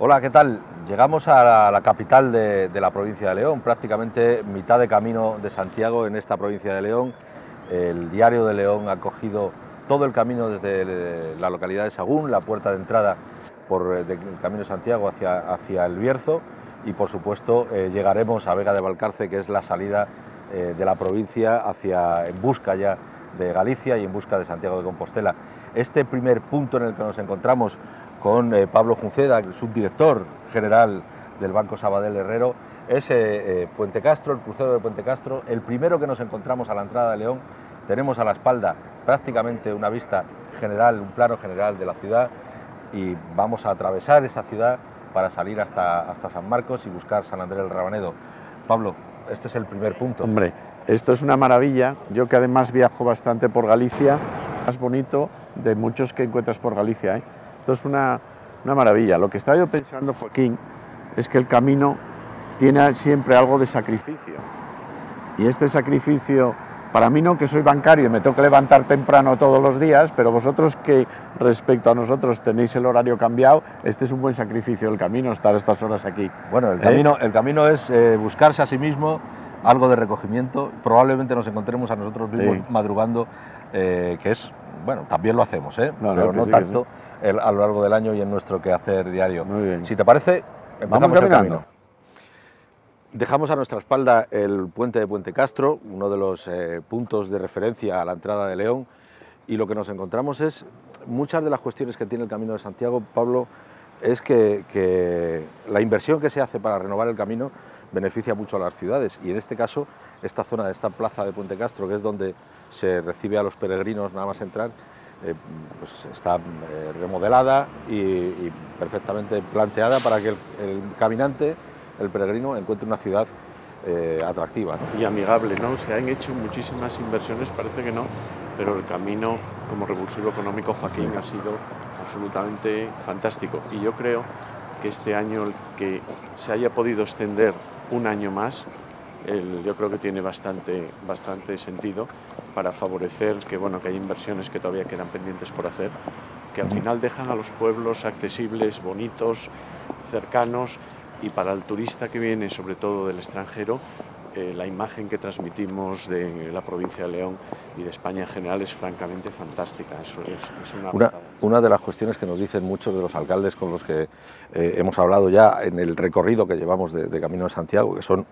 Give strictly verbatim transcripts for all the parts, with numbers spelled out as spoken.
Hola, ¿qué tal? Llegamos a la, la capital de, de la provincia de León, prácticamente mitad de camino de Santiago en esta provincia de León. El Diario de León ha cogido todo el camino desde la localidad de Sagún, la puerta de entrada por el Camino de Santiago hacia, hacia el Bierzo, y por supuesto eh, llegaremos a Vega de Valcarce, que es la salida eh, de la provincia hacia, en busca ya de Galicia y en busca de Santiago de Compostela. Este primer punto en el que nos encontramos con eh, Pablo Junceda, el subdirector general del Banco Sabadell Herrero, es eh, eh, Puente Castro, el crucero de Puente Castro, el primero que nos encontramos a la entrada de León. Tenemos a la espalda prácticamente una vista general, un plano general de la ciudad, y vamos a atravesar esa ciudad para salir hasta, hasta San Marcos y buscar San Andrés del Rabanedo. Pablo, este es el primer punto. Hombre, esto es una maravilla. Yo que además viajo bastante por Galicia, más bonito de muchos que encuentras por Galicia, ¿eh? Esto es una, una maravilla. Lo que estaba yo pensando, Joaquín, es que el camino tiene siempre algo de sacrificio. Y este sacrificio, para mí no, que soy bancario y me tengo que levantar temprano todos los días, pero vosotros que respecto a nosotros tenéis el horario cambiado, este es un buen sacrificio del camino, estar estas horas aquí. Bueno, el, ¿Eh? camino, el camino es eh, buscarse a sí mismo, algo de recogimiento. Probablemente nos encontremos a nosotros mismos sí. madrugando, eh, que es, bueno, también lo hacemos, ¿eh? no, pero no, no sí, tanto sí. el, a lo largo del año y en nuestro quehacer diario. Muy bien. Si te parece, empezamos el camino. Dejamos a nuestra espalda el puente de Puente Castro, uno de los eh, puntos de referencia a la entrada de León, y lo que nos encontramos es muchas de las cuestiones que tiene el Camino de Santiago, Pablo, es que, que la inversión que se hace para renovar el camino beneficia mucho a las ciudades, y en este caso esta zona de esta plaza de Puente Castro, que es donde se recibe a los peregrinos nada más entrar, eh, pues está eh, remodelada y, y perfectamente planteada para que el, el caminante, el peregrino, encuentre una ciudad eh, atractiva, ¿no? Y amigable, ¿no? Se han hecho muchísimas inversiones, parece que no, pero el camino como revulsivo económico, Joaquín, ha sido absolutamente fantástico. Y yo creo que este año el que se haya podido extender un año más, el, yo creo que tiene bastante, bastante sentido para favorecer que, bueno, que hay inversiones que todavía quedan pendientes por hacer, que al final dejan a los pueblos accesibles, bonitos, cercanos, y para el turista que viene, sobre todo del extranjero, eh, la imagen que transmitimos de la provincia de León y de España en general es francamente fantástica. Eso es, es una, una, una de las cuestiones que nos dicen muchos de los alcaldes con los que eh, hemos hablado ya en el recorrido que llevamos de, de Camino de Santiago, que son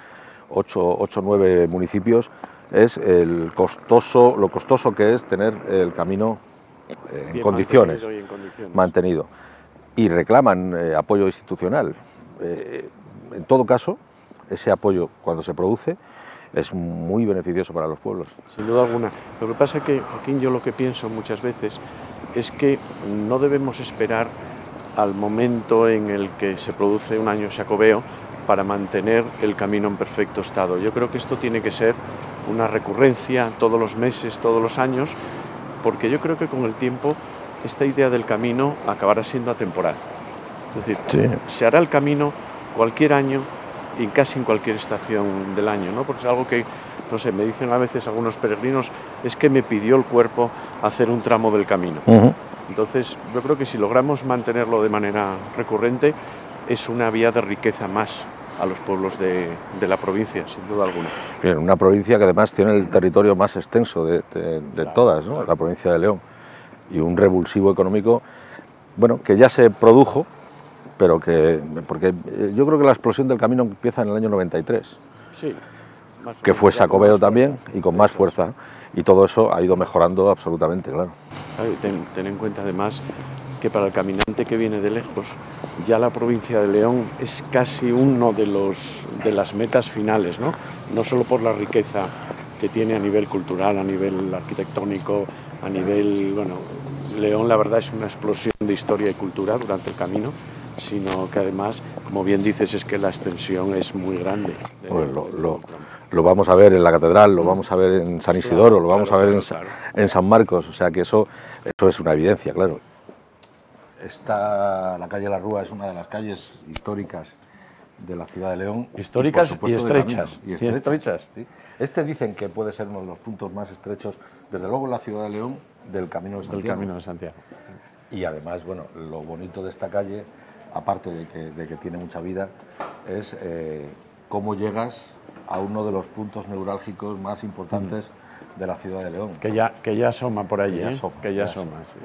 ocho o nueve municipios, es el costoso, lo costoso que es tener el camino eh, en, condiciones, mantenido y en condiciones, mantenido, y reclaman eh, apoyo institucional. Eh, en todo caso, ese apoyo, cuando se produce, es muy beneficioso para los pueblos. Sin duda alguna. Lo que pasa es que, Joaquín, yo lo que pienso muchas veces es que no debemos esperar al momento en el que se produce un año jacobeo para mantener el camino en perfecto estado. Yo creo que esto tiene que ser una recurrencia todos los meses, todos los años, porque yo creo que con el tiempo esta idea del camino acabará siendo atemporal. Es decir, sí. se hará el camino cualquier año y casi en cualquier estación del año, ¿no? Porque es algo que, no sé, me dicen a veces algunos peregrinos, es que me pidió el cuerpo hacer un tramo del camino. Uh-huh. Entonces, yo creo que si logramos mantenerlo de manera recurrente, es una vía de riqueza más a los pueblos de, de la provincia, sin duda alguna. Bien, una provincia que además tiene el territorio más extenso de, de, de claro, todas, ¿no? Claro. La provincia de León, y un revulsivo económico, bueno, que ya se produjo, pero que, porque yo creo que la explosión del camino empieza en el año noventa y tres, sí, más que fue Xacobeo también, y con más fuerza, y todo eso ha ido mejorando absolutamente, claro. Ten, ten en cuenta además que para el caminante que viene de lejos, ya la provincia de León es casi uno de, los, de las metas finales, ¿no? No solo por la riqueza que tiene a nivel cultural, a nivel arquitectónico, a nivel, bueno, León la verdad es una explosión de historia y cultura durante el camino, sino que además, como bien dices, es que la extensión es muy grande. Bueno, lo, lo, lo vamos a ver en la catedral, lo vamos a ver en San Isidoro, lo vamos a ver en, en San Marcos, o sea que eso, eso es una evidencia, claro. Esta, la calle La Rúa es una de las calles históricas de la ciudad de León. Históricas y, y estrechas. Y estrechas, y estrechas. ¿Sí? Este dicen que puede ser uno de los puntos más estrechos, desde luego en la ciudad de León, del Camino de Santiago. Del Camino de Santiago. Y además, bueno, lo bonito de esta calle, aparte de que, de que tiene mucha vida, es eh, cómo llegas a uno de los puntos neurálgicos más importantes mm. de la ciudad de León. Que ya, que ya asoma por allí, que ya ¿eh? asoma, que ya ya asoma, sí.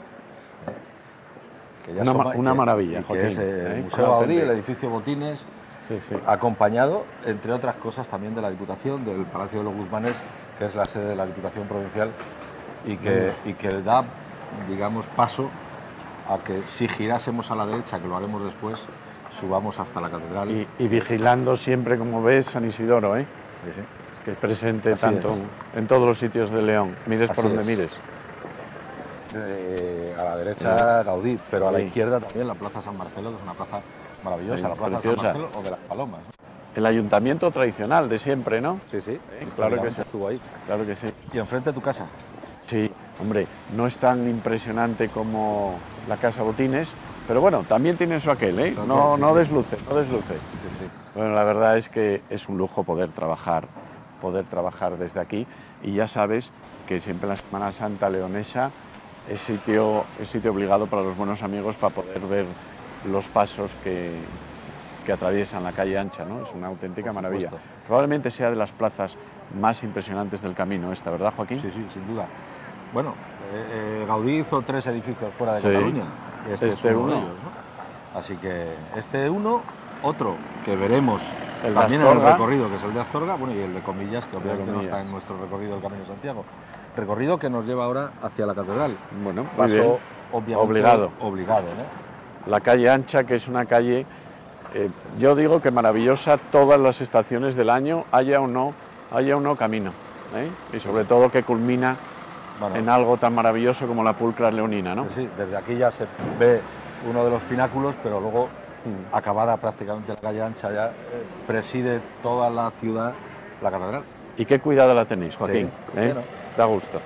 Que ya una, asoma una que, maravilla, y Joaquín. Que es el ¿eh? Museo Gaudí, el edificio Botines, sí, sí. acompañado, entre otras cosas, también de la Diputación, del Palacio de los Guzmanes, que es la sede de la Diputación Provincial, y que, mm. y que da, digamos, paso a que si girásemos a la derecha, que lo haremos después, subamos hasta la catedral. Y, y vigilando siempre, como ves, San Isidoro, ¿eh? Sí, sí. Que es presente Así tanto es. en todos los sitios de León, mires Así por donde es. mires. Eh, a la derecha sí. Gaudí, pero a la sí. izquierda también la Plaza San Marcelo, que es una plaza maravillosa, sí, la Plaza preciosa. San Marcelo o de las Palomas. El ayuntamiento tradicional de siempre, ¿no? Sí, sí, sí claro que sí. Estuvo ahí. Claro que sí. ¿Y enfrente de tu casa? Sí, hombre, no es tan impresionante como la Casa Botines, pero bueno, también tiene su aquel, ¿eh? No, no desluce, no desluce. Sí, sí. Bueno, la verdad es que es un lujo poder trabajar, poder trabajar desde aquí, y ya sabes que siempre en la Semana Santa leonesa es sitio, es sitio obligado para los buenos amigos para poder ver los pasos que, que atraviesan la calle ancha, ¿no? Es una auténtica maravilla. Probablemente sea de las plazas más impresionantes del camino esta, ¿verdad, Joaquín? Sí, sí, sin duda. Bueno, eh, eh, Gaudí hizo tres edificios fuera de sí. Cataluña. Este, este es uno, uno. de ellos, ¿no? Así que este uno, otro que veremos el también en el recorrido, que es el de Astorga, bueno, y el de Comillas, que obviamente Comillas. no está en nuestro recorrido del Camino de Santiago. Recorrido que nos lleva ahora hacia la catedral. Bueno, muy Paso bien. obviamente obligado. obligado, ¿no? La calle ancha, que es una calle, eh, yo digo que maravillosa todas las estaciones del año, haya o no, haya o no camino, ¿eh? Y sobre todo que culmina bueno, en algo tan maravilloso como la pulcra leonina, ¿no? Sí, desde aquí ya se ve uno de los pináculos, pero luego, mm. acabada prácticamente la calle ancha, ya eh, preside toda la ciudad la catedral. Y qué cuidado la tenéis, Joaquín, sí, ¿eh? Bueno. Da gusto.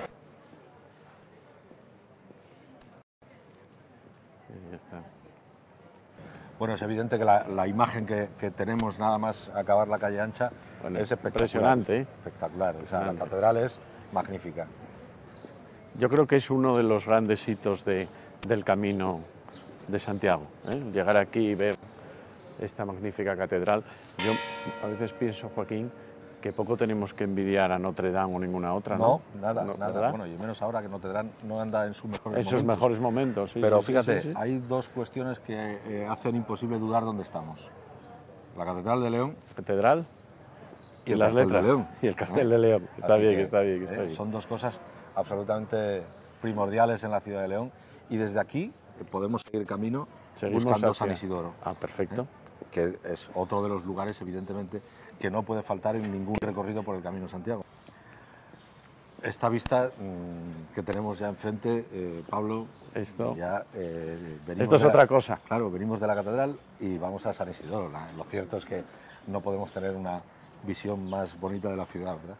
Y ya está. Bueno, es evidente que la, la imagen que, que tenemos nada más acabar la calle ancha bueno, es espectacular. Impresionante, ¿eh? Espectacular, o sea, la catedral es magnífica. Yo creo que es uno de los grandes hitos de, del Camino de Santiago, ¿eh? Llegar aquí y ver esta magnífica catedral. Yo a veces pienso, Joaquín, que poco tenemos que envidiar a Notre Dame o ninguna otra, ¿no? No, nada, no, nada. ¿verdad? Bueno, y menos ahora que Notre Dame no anda en sus mejores Esos momentos. mejores momentos, sí. Pero sí, fíjate, sí, sí. hay dos cuestiones que eh, hacen imposible dudar dónde estamos. La Catedral de León. Catedral y, y las letras. De León. Y el Castel ¿no? de León. Está bien, que, está bien, está eh, bien. Son dos cosas absolutamente primordiales en la ciudad de León. Y desde aquí podemos seguir camino Seguimos buscando hacia... San Isidoro. Ah, perfecto. ¿eh? Que es otro de los lugares, evidentemente, que no puede faltar en ningún recorrido por el Camino de Santiago. Esta vista mmm, que tenemos ya enfrente, eh, Pablo, Esto, ya, eh, venimos esto es la, otra cosa. Claro, venimos de la catedral y vamos a San Isidoro. La, lo cierto es que no podemos tener una visión más bonita de la ciudad, ¿verdad?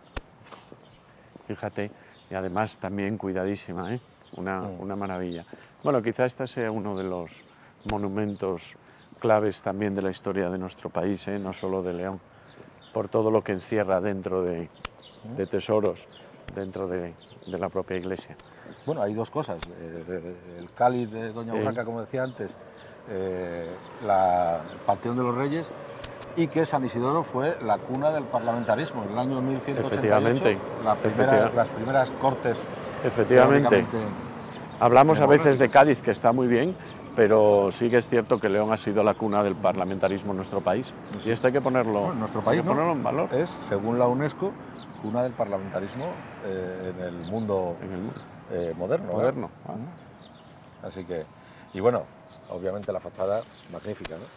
Fíjate, y además también cuidadísima, ¿eh? Una, mm. una maravilla. Bueno, quizá este sea uno de los monumentos claves también de la historia de nuestro país, ¿eh? No solo de León, por todo lo que encierra dentro de, de tesoros, dentro de, de la propia iglesia. Bueno, hay dos cosas, eh, el cáliz de Doña Urraca, sí. como decía antes, eh, la, el Panteón de los Reyes, y que San Isidoro fue la cuna del parlamentarismo en el año mil ciento ochenta y ocho. Efectivamente. La primera, Efectivamente. Las primeras cortes. Efectivamente. Hablamos a veces de Cádiz, que está muy bien, pero sí que es cierto que León ha sido la cuna del parlamentarismo en nuestro país. Sí. Y esto hay que ponerlo, bueno, en nuestro país, hay que ponerlo en valor. Es, según la UNESCO, cuna del parlamentarismo eh, en el mundo, en el mundo. Eh, moderno. Moderno. Ah. Así que, y bueno, obviamente la fachada magnífica, ¿no?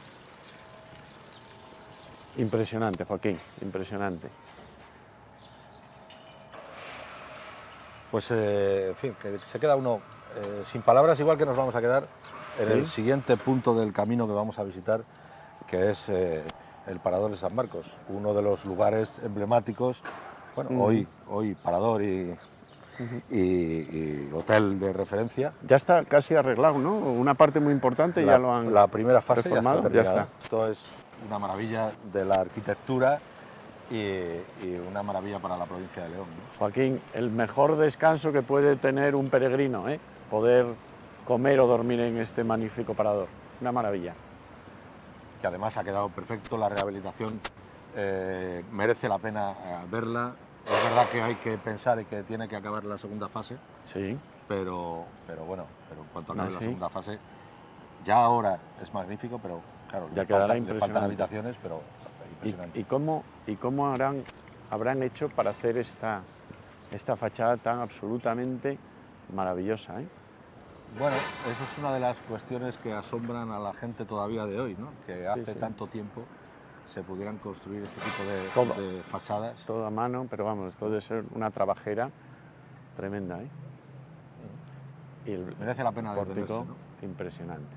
Impresionante, Joaquín, impresionante. Pues, eh, en fin, que se queda uno eh, sin palabras, igual que nos vamos a quedar en ¿sí? el siguiente punto del camino que vamos a visitar, que es eh, el Parador de San Marcos, uno de los lugares emblemáticos, bueno, uh-huh. hoy, hoy Parador y, uh-huh. y, y hotel de referencia. Ya está casi arreglado, ¿no? Una parte muy importante la, ya lo han La primera fase reformado, ya está terminada. Ya está. Esto es una maravilla de la arquitectura y, y una maravilla para la provincia de León, ¿no? Joaquín, el mejor descanso que puede tener un peregrino, ¿eh? Poder comer o dormir en este magnífico parador. Una maravilla. que además ha quedado perfecto, la rehabilitación eh, merece la pena eh, verla. Es verdad que hay que pensar y que tiene que acabar la segunda fase, Sí. pero, pero bueno, pero en cuanto acabe Ah, la sí. segunda fase, ya ahora es magnífico, pero claro, Ya le, quedará falta- le impresionante. faltan habitaciones, pero ¿Y, impresionante. y cómo, y cómo harán, habrán hecho para hacer esta, esta fachada tan absolutamente maravillosa, ¿eh? Bueno, eso es una de las cuestiones que asombran a la gente todavía de hoy, ¿no? Que Sí, hace sí. tanto tiempo se pudieran construir este tipo de, Todo. de fachadas. Todo a mano, pero vamos, esto debe ser una trabajera tremenda, ¿eh? Y el Merece la pena pórtico, detenerse, ¿no? impresionante.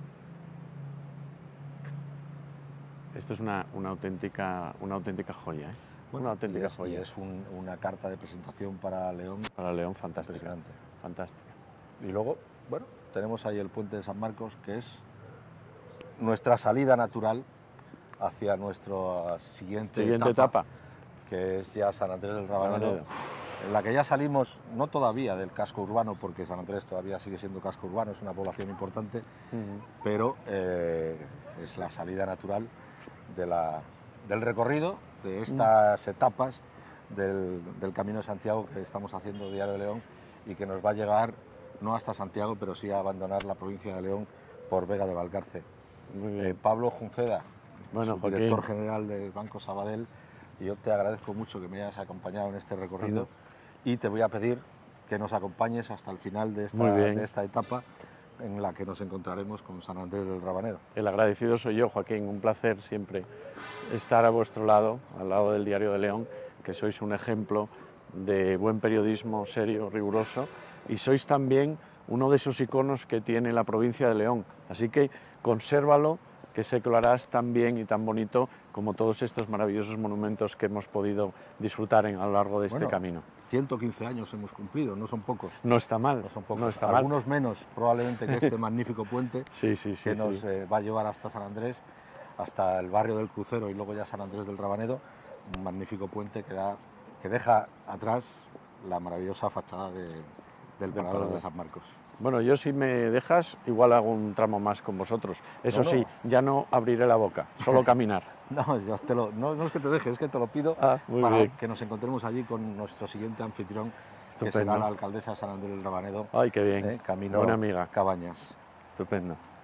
Esto es una, una, auténtica, una auténtica joya, ¿eh? Bueno, una auténtica y es, joya. Y es un, una carta de presentación para León. Para León, fantástica. Impresionante. Fantástica. Y luego, bueno, tenemos ahí el puente de San Marcos, que es nuestra salida natural hacia nuestra siguiente, Siguiente etapa, etapa, que es ya San Andrés del Rabanedo, Rabanedo, en la que ya salimos, no todavía del casco urbano, porque San Andrés todavía sigue siendo casco urbano, es una población importante, uh-huh. pero eh, es la salida natural de la, del recorrido, de estas uh-huh. etapas del, del Camino de Santiago que estamos haciendo Diario de León y que nos va a llegar no hasta Santiago, pero sí a abandonar la provincia de León por Vega de Valcarce. Eh, Pablo Junceda, bueno, director general del Banco Sabadell, y yo te agradezco mucho que me hayas acompañado en este recorrido uh-huh. y te voy a pedir que nos acompañes hasta el final de esta, de esta etapa en la que nos encontraremos con San Andrés del Rabanedo. El agradecido soy yo, Joaquín, un placer siempre estar a vuestro lado, al lado del Diario de León, que sois un ejemplo de buen periodismo serio, riguroso, y sois también uno de esos iconos que tiene la provincia de León, así que consérvalo, que sé que lo harás tan bien y tan bonito como todos estos maravillosos monumentos que hemos podido disfrutar en, a lo largo de este bueno, camino. ciento quince años hemos cumplido, no son pocos. No está mal, no son pocos. No está Algunos mal. menos probablemente que este magnífico puente sí, sí, sí, que nos sí. eh, va a llevar hasta San Andrés, hasta el barrio del Crucero y luego ya San Andrés del Rabanedo, un magnífico puente que, da, que deja atrás la maravillosa fachada de, del Parador de San Marcos. Bueno, yo si me dejas, igual hago un tramo más con vosotros. Eso no, no. sí, ya no abriré la boca, solo caminar. no, yo te lo, no, no es que te dejes, es que te lo pido ah, muy para bien. que nos encontremos allí con nuestro siguiente anfitrión, Estupendo. que será la alcaldesa San Andrés del Rabanedo. Ay, qué bien. Eh, camino Buena amiga. Cabañas. Estupendo.